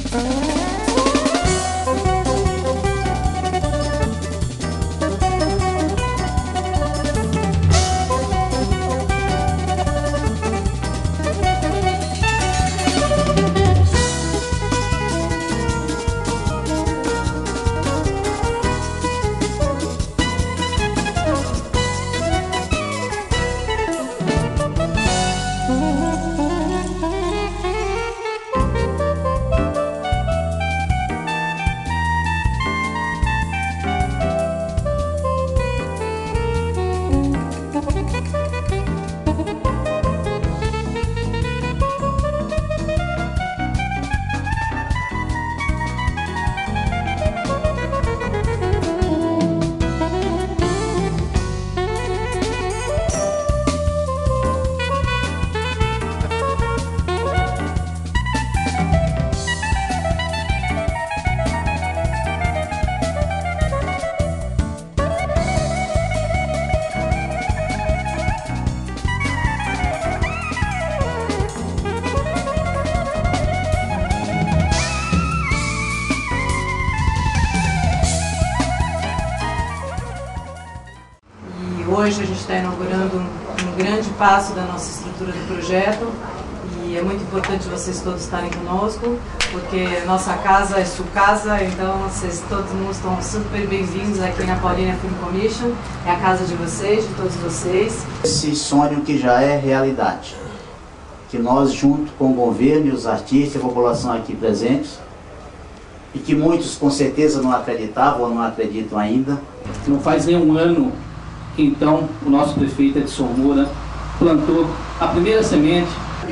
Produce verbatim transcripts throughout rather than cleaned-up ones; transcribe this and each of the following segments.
Hoje a gente está inaugurando um, um grande passo da nossa estrutura do projeto e é muito importante vocês todos estarem conosco, porque nossa casa é sua casa, então vocês todos estão super bem-vindos aqui na Paulínia Film Commission, é a casa de vocês, de todos vocês. Esse sonho que já é realidade, que nós junto com o governo e os artistas e a população aqui presentes, e que muitos com certeza não acreditavam ou não acreditam ainda. Não faz nem um ano que então o nosso prefeito Edson Moura plantou a primeira semente.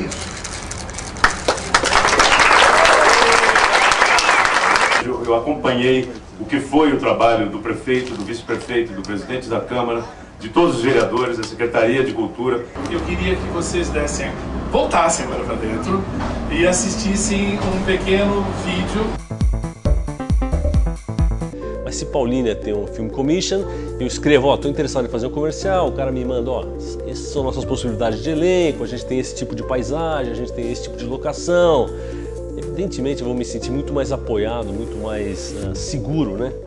Eu, eu acompanhei o que foi o trabalho do prefeito, do vice-prefeito, do presidente da Câmara, de todos os vereadores, da Secretaria de Cultura. Eu queria que vocês dessem, voltassem agora para dentro e assistissem um pequeno vídeo. Mas se Paulínia tem um Film Commission, eu escrevo, ó, tô interessado em fazer um comercial, o cara me manda, ó, essas são nossas possibilidades de elenco, a gente tem esse tipo de paisagem, a gente tem esse tipo de locação. Evidentemente eu vou me sentir muito mais apoiado, muito mais uh, seguro, né?